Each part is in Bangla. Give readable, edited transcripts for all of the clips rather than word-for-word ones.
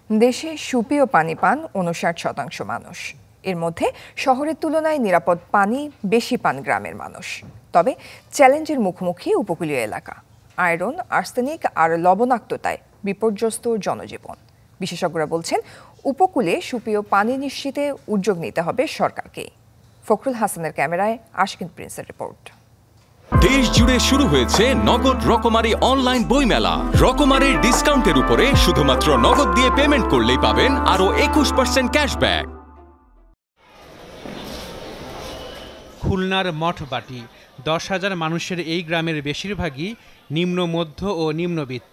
দেশে সুপেয় পানি পান ৫৯% মানুষ। এর মধ্যে শহরের তুলনায় নিরাপদ পানি বেশি পান গ্রামের মানুষ। তবে চ্যালেঞ্জের মুখোমুখি উপকূলীয় এলাকা। আয়রন, আর্সেনিক আর লবণাক্ততায় বিপর্যস্ত জনজীবন। বিশেষজ্ঞরা বলছেন, উপকূলে সুপেয় পানি নিশ্চিতে উদ্যোগ নিতে হবে সরকারকে। ফখরুল হাসানের ক্যামেরায় আশকিন প্রিন্সের রিপোর্ট। দেশ জুড়ে শুরু হয়েছে নগদ রকমারি অনলাইন বইমেলা। রকমারির ডিসকাউন্টের উপরে শুধুমাত্র নগদ দিয়ে পেমেন্ট করলেই পাবেন আরো 21% ক্যাশব্যাক। খুলনার মঠবাটি ১০,০০০ মানুষের এই গ্রামের বেশিরভাগই নিম্ন মধ্য ও নিম্নবিত্ত।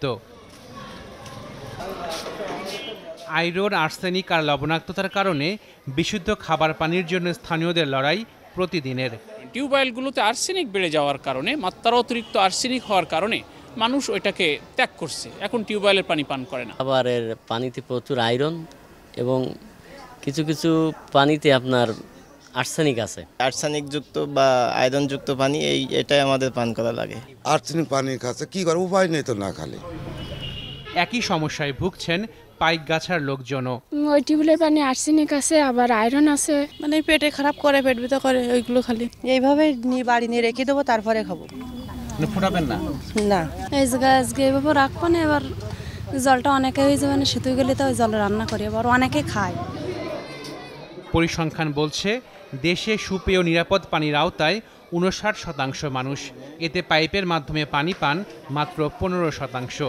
আয়রন, আর্সেনিক আর লবণাক্ততার কারণে বিশুদ্ধ খাবার পানির জন্য স্থানীয়দের লড়াই প্রতিদিনের। টিউবওয়েলগুলোতে আর্সেনিক বেড়ে যাওয়ার কারণে, মাত্রা অতিরিক্ত আর্সেনিক হওয়ার কারণে মানুষ ওইটাকে ত্যাগ করছে, এখন টিউবওয়েলের পানি পান করে না। খাবারের পানিতে প্রচুর আয়রন এবং কিছু কিছু পানিতে আপনার আর্সেনিক আছে। আর্সেনিক যুক্ত বা আয়রন যুক্ত পানি এটাই আমাদের পান করা লাগে। আর্সেনিক পানি খাচ্ছে, কি করে উপায় নেই তো না খালি। একই সমস্যায় ভুগছেন পাইকগাছার লোকজনও। ওই টিউবওয়েলের পানি আর্সেনিক আছে, আবার আয়রন আছে, মানে পেটে খারাপ করে, পেট ব্যথা করে, ওইগুলো খালি এইভাবে বাড়ি নিয়ে রেখে দেবো, তারপরে খাবো। ফোটাবেন না? না, এই জায়গায় আজকে এইভাবে রাখবো না। এবার জলটা অনেকে হয়ে যাবে না, শীত গেলে তো ওই জল রান্না করি, আবার অনেকে খায়। পরিসংখ্যান বলছে, দেশে সুপেয় নিরাপদ পানির আওতায় ৫৯% মানুষ। এতে পাইপের মাধ্যমে পানি পান মাত্র ১৫%।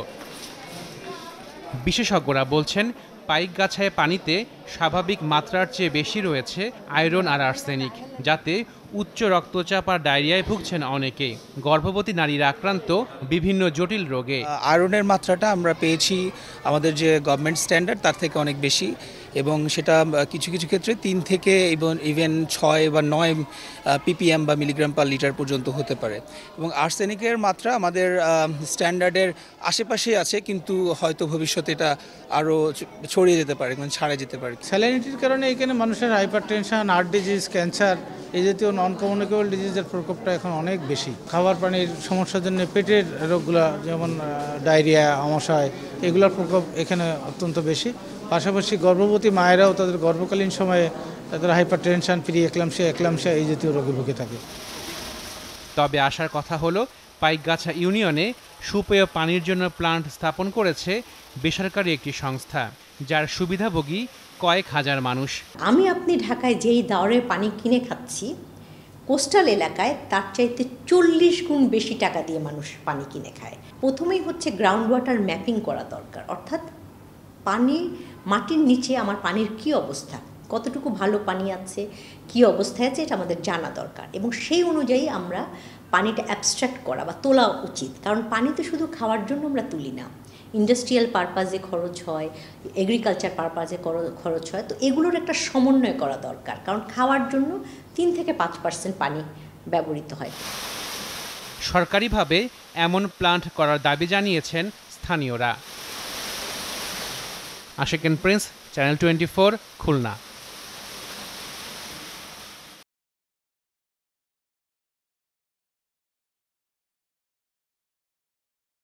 বিশেষজ্ঞরা বলছেন, পাইকগাছায় পানিতে স্বাভাবিক মাত্রার চেয়ে বেশি রয়েছে আয়রন আর আর্সেনিক, যাতে উচ্চ রক্তচাপ আর ডায়রিয়ায় ভুগছেন অনেকেই। গর্ভবতী নারীরা আক্রান্ত বিভিন্ন জটিল রোগে। আয়রনের মাত্রাটা আমরা পেয়েছি আমাদের যে গভর্নমেন্ট স্ট্যান্ডার্ড তার থেকে অনেক বেশি, এবং সেটা কিছু কিছু ক্ষেত্রে ৩ থেকে ইভেন ৬ বা ৯ ppm বা মিলিগ্রাম পার লিটার পর্যন্ত হতে পারে। এবং আর্সেনিকের মাত্রা আমাদের স্ট্যান্ডার্ডের আশেপাশেই আছে, কিন্তু হয়তো ভবিষ্যতে এটা আরও ছড়িয়ে যেতে পারে, মানে ছাড়া যেতে পারে। স্যালিনিটির কারণে এখানে মানুষের হাইপারটেনশন, হার্ট ডিজিজ, ক্যান্সার এই জাতীয় নন কমিউনিকেবল ডিজিজের প্রকোপটা এখন অনেক বেশি। খাবার পানির সমস্যার জন্য পেটের রোগগুলো, যেমন ডায়রিয়া, আমাশয়, এগুলোর প্রকোপ এখানে অত্যন্ত বেশি। পাশাপাশি গর্ভবতী মায়েরাও তাদের গর্ভকালীন সময়ে তাদের হাইপারটেনশন, এক্লাম্পসিয়া এই জাতীয় রোগে ভুগে থাকে। তবে আসার কথা হলো, পাইকগাছা ইউনিয়নে সুপেয় পানির জন্য প্লান্ট স্থাপন করেছে বেসরকারি একটি সংস্থা, যার সুবিধাভোগী কয়েক হাজার মানুষ। আপনি ঢাকায় যেই দরে পানি কিনে খাচ্ছি, কোস্টাল এলাকায় তার চাইতে 40 গুণ বেশি টাকা দিয়ে মানুষ পানি কিনে খায়। প্রথমেই হচ্ছে গ্রাউন্ড ওয়াটার ম্যাপিং করা দরকার, অর্থাৎ মাটির নিচে আমার পানির কি অবস্থা, কতটুকু ভালো পানি আছে, কি অবস্থায় আছে, এটা আমাদের জানা দরকার। এবং সেই অনুযায়ী আমরা পানিটা অ্যাবস্ট্রাক্ট করা বা তোলা উচিত। কারণ পানি তো শুধু খাওয়ার জন্য আমরা তুলি না, ইন্ডাস্ট্রিয়াল পারপাজে খরচ হয়, এগ্রিকালচার পারপাজে খরচ হয়। তো এগুলোর একটা সমন্বয় করা দরকার, কারণ খাওয়ার জন্য ৩ থেকে ৫% পানি ব্যবহৃত হয়। সরকারিভাবে এমন প্লান্ট করার দাবি জানিয়েছেন স্থানীয়রা। Ashikin Prince, channel 24, Khulna.